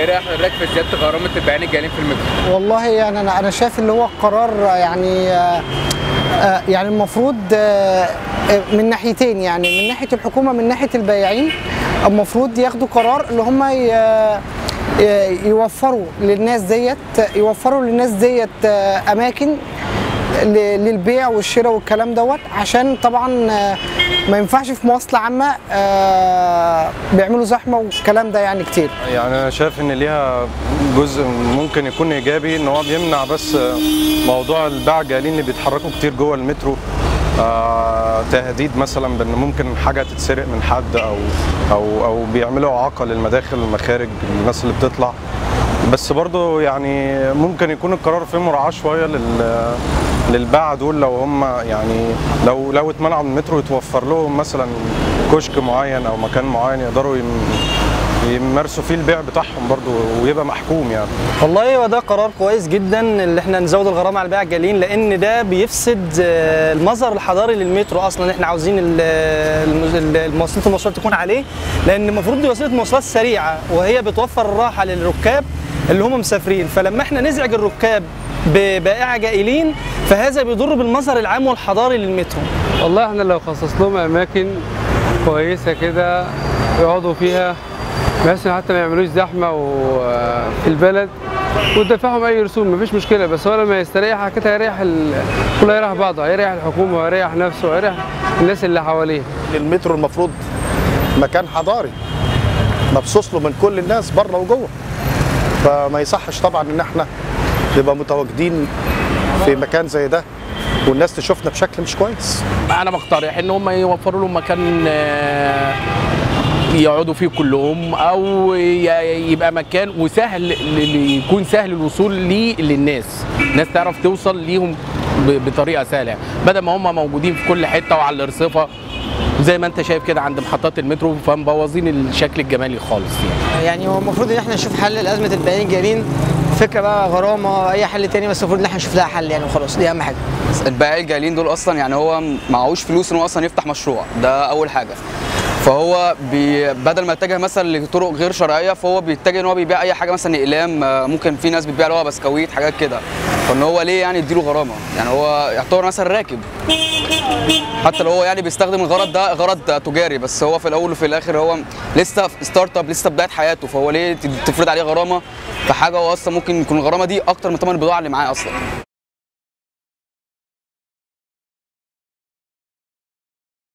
ايه رايك حضرتك في زياده غرامه البياعين الجائلين في المترو؟ والله يعني انا شايف اللي هو القرار يعني المفروض من ناحيتين، يعني من ناحيه الحكومه من ناحيه البياعين المفروض ياخدوا قرار اللي هم يوفروا للناس ديت اماكن للبيع والشراء والكلام دوت، عشان طبعا ما ينفعش في مواصله عامه بيعملوا زحمه والكلام ده يعني كتير. يعني انا شايف ان ليها جزء ممكن يكون ايجابي، ان هو بيمنع بس موضوع الباعة الجائلين اللي بيتحركوا كتير جوه المترو، تهديد مثلا بان ممكن حاجه تتسرق من حد او بيعملوا اعاقه للمداخل والمخارج الناس اللي بتطلع. بس برضه يعني ممكن يكون القرار فيه مراعاه شويه للباعة دول، لو هم يعني لو اتمنعوا من المترو يتوفر لهم مثلا كشك معين او مكان معين يقدروا يمارسوا فيه البيع بتاعهم برضه ويبقى محكوم يعني. والله هو ده قرار كويس جدا اللي احنا نزود الغرامه على البيع الجائلين، لان ده بيفسد المظهر الحضاري للمترو اصلا. احنا عاوزين المواصلات تكون عليه، لان المفروض دي وسيله مواصلات سريعه وهي بتوفر الراحه للركاب اللي هم مسافرين، فلما احنا نزعج الركاب ببائعة جائلين فهذا بيضر بالمظهر العام والحضاري للمترو. والله احنا لو خصص لهم اماكن كويسه كده يقعدوا فيها بحيث حتى ما يعملوش زحمه في البلد وتدفعهم اي رسوم مفيش مشكله، بس هو لما يستريح كده هيريح كله، هيريح بعضه، هيريح الحكومه وهيريح نفسه وهيريح الناس اللي حواليه. المترو المفروض مكان حضاري مبسوط له من كل الناس بره وجوه، فما يصحش طبعا ان احنا نبقى متواجدين في مكان زي ده والناس تشوفنا بشكل مش كويس. انا بقترح ان هم يوفروا لهم مكان يقعدوا فيه كلهم، او يبقى مكان وسهل يكون سهل الوصول ليه للناس، الناس تعرف توصل ليهم بطريقه سهله، بدل ما هم موجودين في كل حته وعلى الارصفه زي ما انت شايف كده عند محطات المترو، فمبوظين الشكل الجمالي خالص يعني هو المفروض ان احنا نشوف حل لازمه البياعين الجائلين، فكره بقى غرامه اي حل تاني، بس المفروض ان احنا نشوف لها حل يعني وخلاص، دي اهم حاجه. البياعين الجائلين دول اصلا يعني هو معهوش فلوس ان هو اصلا يفتح مشروع، ده اول حاجه. فهو بدل ما يتجه مثلا لطرق غير شرعيه فهو بيتجه ان هو بيبيع اي حاجه، مثلا اقلام، ممكن في ناس بتبيع اللي هو بسكويت حاجات كده، فان هو ليه يعني يديله غرامه؟ يعني هو يعتبر مثلا راكب، حتى لو هو يعني بيستخدم الغرض ده غرض تجاري، بس هو في الاول وفي الاخر هو لسه ستارت اب، لسه بدايه حياته، فهو ليه تفرض عليه غرامه في حاجه هو اصلا ممكن يكون الغرامه دي اكتر من ثمن البضاعه اللي معاه اصلا.